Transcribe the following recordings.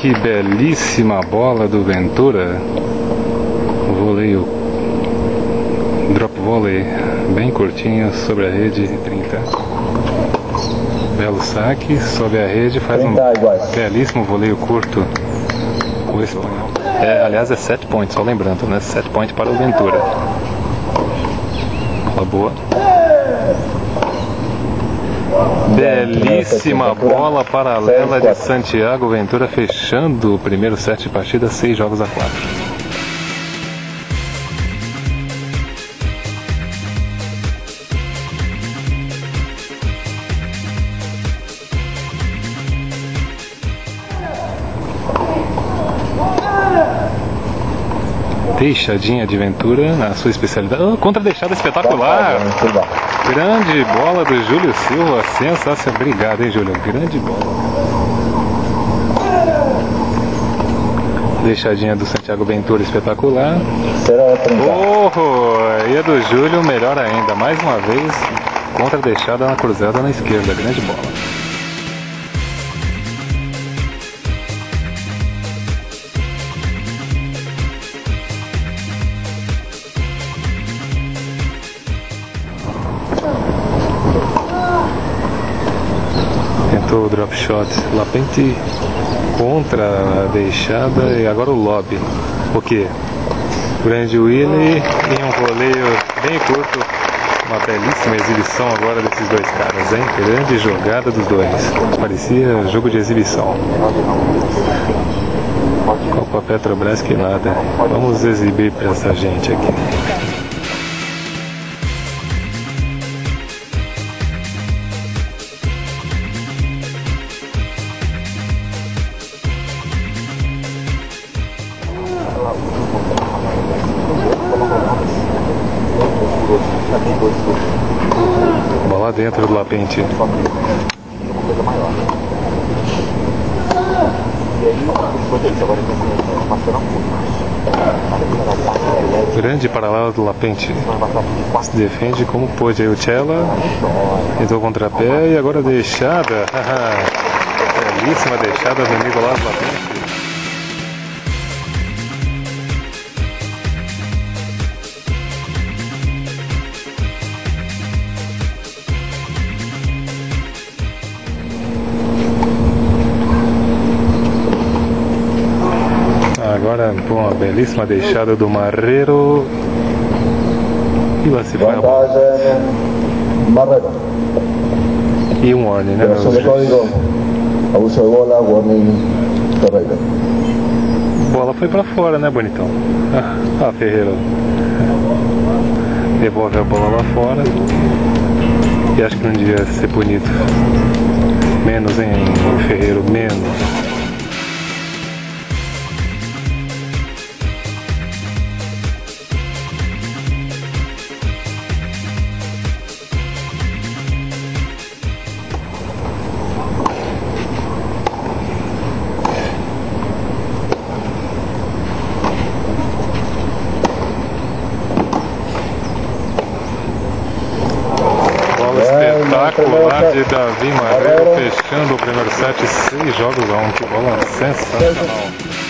Que belíssima bola do Ventura. Voleio, drop volley, bem curtinho sobre a rede, 30. Belo saque, sobe a rede, faz um belíssimo voleio curto. O espanhol. Aliás, é 7 points, só lembrando, né? 7 points para o Ventura. Bola boa. Belíssima bola paralela de Santiago Ventura, fechando o primeiro set de partida, 6 jogos a 4. Deixadinha de Ventura, na sua especialidade. Contra deixada espetacular. Grande bola do Júlio Silva, sensacional. Obrigado, hein, Júlio? Grande bola. Deixadinha do Santiago Ventura, espetacular. E a do Júlio, melhor ainda. Mais uma vez, contra deixada na cruzada na esquerda. Grande bola. O drop shot Lapente contra a deixada e agora o lobby. O que? Grande Willy em um voleio bem curto. Uma belíssima exibição agora desses dois caras, hein? Grande jogada dos dois. Parecia jogo de exibição. Copa Petrobras que nada. Vamos exibir para essa gente aqui. Bola dentro do Lapente. Grande paralela do Lapente. Se defende como pôde. Aí o Tchela entrou contra pé e agora deixada. Belíssima deixada do Nicolás Lapente. Agora uma belíssima deixada do Marrero. E lá se vai a bola. E um warning, né? Abuso de bola, warning, Ferreira. Bola foi pra fora, né, bonitão? Ferreira devolve a bola lá fora. E acho que não devia ser punido. Menos, hein, Ferreira, menos. Espetacular de Davi Marrero, fechando o primeiro set, 6 jogos a 1. Que bola sensacional.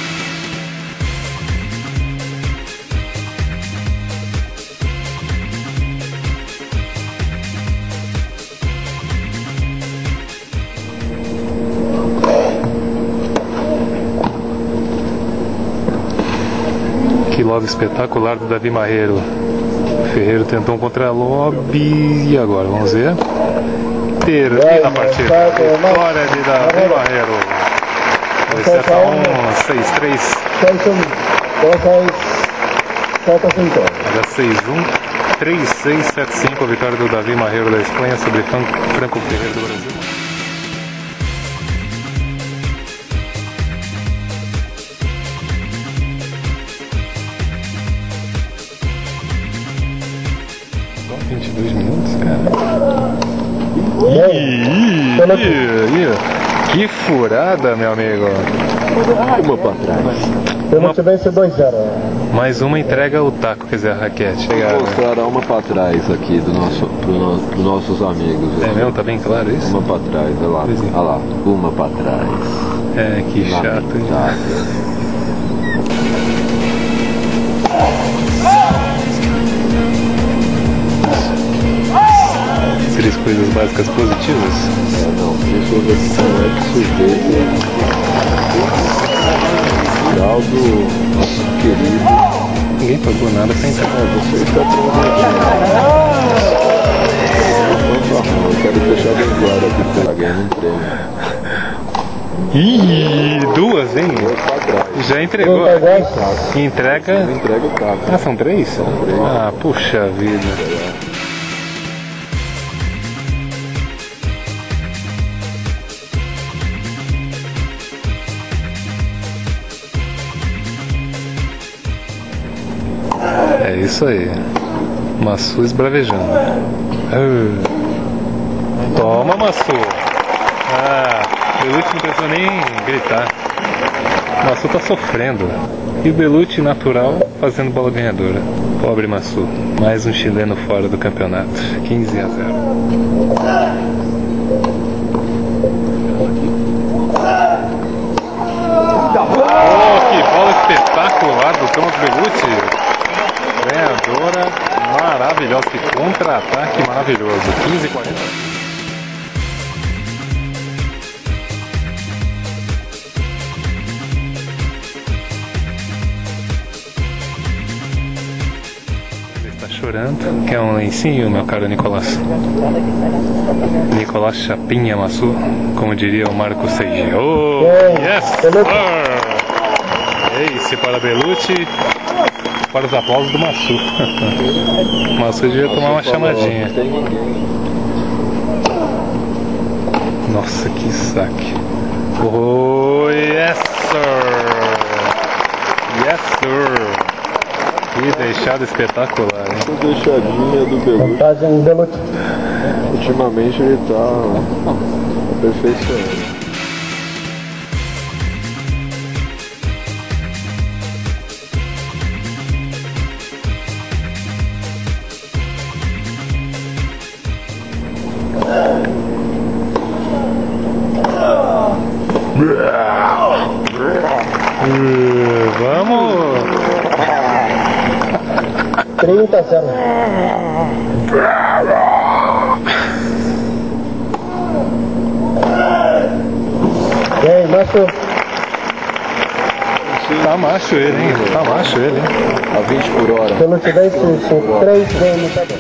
Que love espetacular do Davi Marrero. Ferreiro tentou um contra-lobby e agora, vamos ver. Termina a partida. Vitória de Davi Marrero. 2-1, 6-3. Era 6-1, 3-6, 7-5. A vitória do Davi Marrero da Espanha sobre Franco Ferreira do Brasil. Só 22 minutos, cara. Que furada, meu amigo. Uma para trás. Eu não tivesse 2-0. Mais uma entrega o taco, quer dizer, a raquete. Vou mostrar uma para trás aqui pros nossos amigos. É mesmo? Tá bem claro isso? Uma para trás, olha lá. Olha lá, uma para trás. É, que chato, hein? Três coisas básicas positivas. Não, três coisas que são sujeito. Grau do nosso querido. Ninguém pagou nada pra entrar. Você está prometendo. Eu quero deixar bem claro aqui que tá ganhando um prêmio. Ih, duas, hein? Já entregou. Entrega. Entrega o carro. Ah, são três? São três. Ah, puxa vida. É isso aí. Massu esbravejando. Toma, Massu. Ah, Belucci não precisou nem gritar. Massu tá sofrendo. E o Belucci natural fazendo bola ganhadora. Pobre Massu. Mais um chileno fora do campeonato. 15-0. Oh, que bola espetacular do Thomas Belucci. Ganhadora maravilhosa, que contra-ataque maravilhoso. 15-40. Ele está chorando. Quer um lencinho, meu caro Nicolás? Nicolás Chapinha Massu, como diria o Marco Seiji. Oh, yes! Sir! Ace para Belucci. Para os aplausos do Massu. O Massu devia tomar uma chamadinha. Nossa, que saque. Oh, yes, sir! Yes, sir! Que deixada espetacular, hein? Essa deixadinha do Belucci. Ultimamente ele tá aperfeiçoando. Vamos! 30-0. E aí, macho? Tá macho ele, hein? Tá macho ele, hein? A 20 por hora. Se eu não tiver isso, 3 games, tá bom.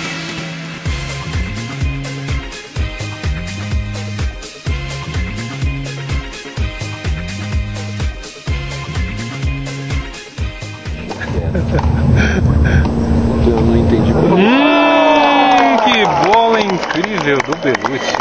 Eu não entendi como. Que bola incrível do Belucci.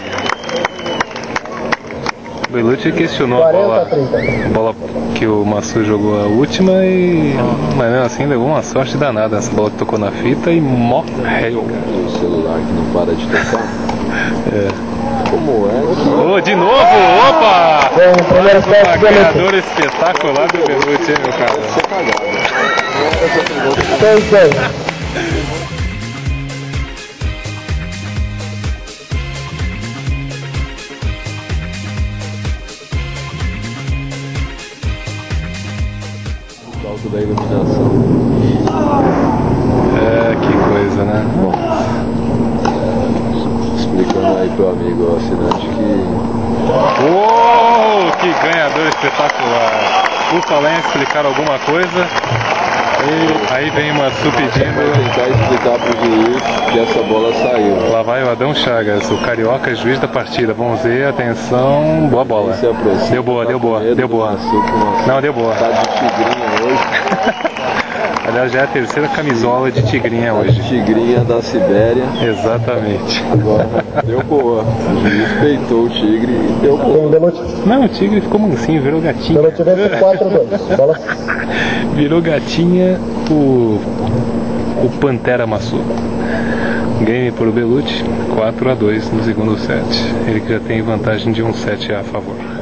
O Belucci questionou a bola que o Massu jogou a última mas mesmo assim levou uma sorte danada. Essa bola que tocou na fita e morreu. O celular que não para de tocar. É. Como é? Oh, de novo! Opa! Mais uma ganhadora espetacular do Belucci, hein, meu cara? Você cagado. 6-6. Alto da iluminação. É, que coisa, né? Bom, explicando aí pro amigo assinante que... Uou, que ganhador espetacular! Por falar em explicar alguma coisa, aí vem o Massu pedindo... Vai tentar explicar pro juiz que essa bola saiu. Lá vai o Adão Chagas, o carioca juiz da partida. Vamos ver, atenção, boa bola. Se aproxima, Deu boa, tá deu com boa, medo deu do boa. Massu, que o Massu Não, deu boa. tá de tigrinha hoje. Aliás, já é a terceira camisola de tigrinha hoje. Tigrinha da Sibéria. Exatamente. Agora, deu boa. O juiz peitou o tigre e deu boa. Não, o tigre ficou mansinho, virou gatinha. Se eu tivesse 4-2. Bola. Virou gatinha o Pantera Massu. Game por Belucci, 4-2 no segundo set. Ele que já tem vantagem de um set a favor.